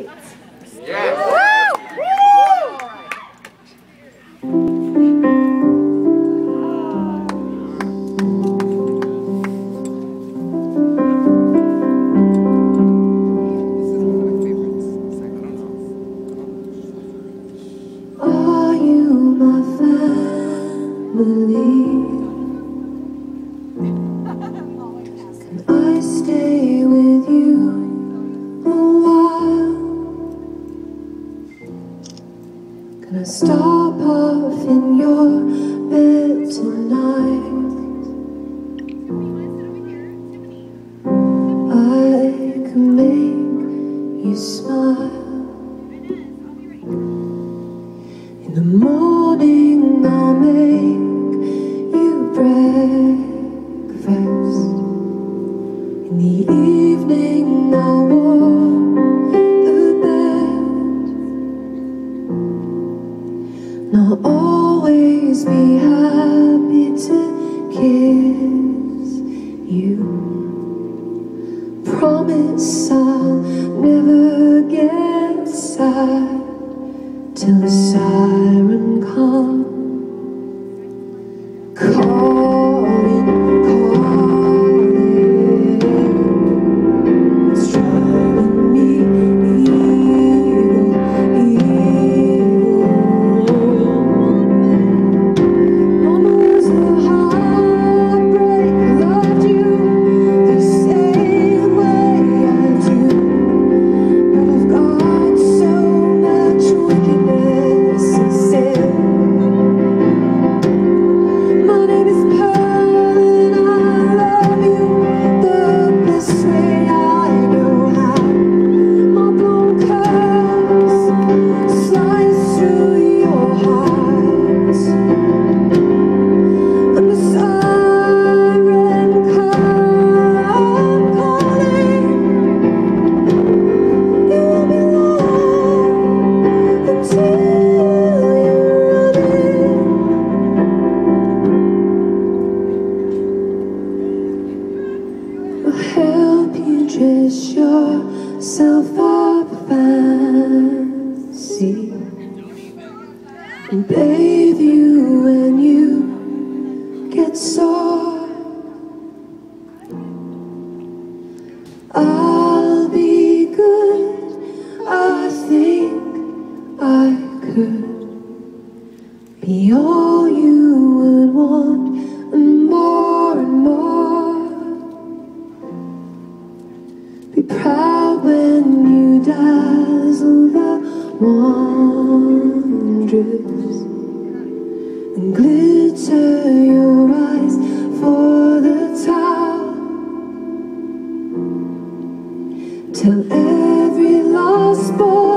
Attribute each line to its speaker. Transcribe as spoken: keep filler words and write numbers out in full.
Speaker 1: Yes.
Speaker 2: Are you my family? Can I stay with you a while? Can I stop off in your bed tonight? I can make you smile. In the morning I'll make you breakfast. In the evening I'll warm the bed. And I'll always be happy to kiss you. Promise I'll never get sad till the siren comes. Calling, calling, it's driving me evil, evil. Mama was a heartbreak, loved you the same way I do. But I've got so much wickedness and sin. My name is Pearl and I love you the best way I know how. My blonde curls slice through your heart. And the siren come calling. It won't be long until you're running. I'll help you dress yourself up fancy and bathe you when you get sore. I'll be good, I think I could be all you would want and more and more. Be proud when you dazzle the wondrous and glitter your eyes for the town. Tell every lost boy